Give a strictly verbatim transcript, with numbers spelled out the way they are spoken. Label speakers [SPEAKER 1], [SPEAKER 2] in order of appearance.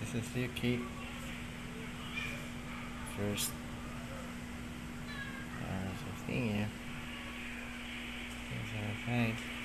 [SPEAKER 1] This is Yuki. First hours of seeing you. Things are fine.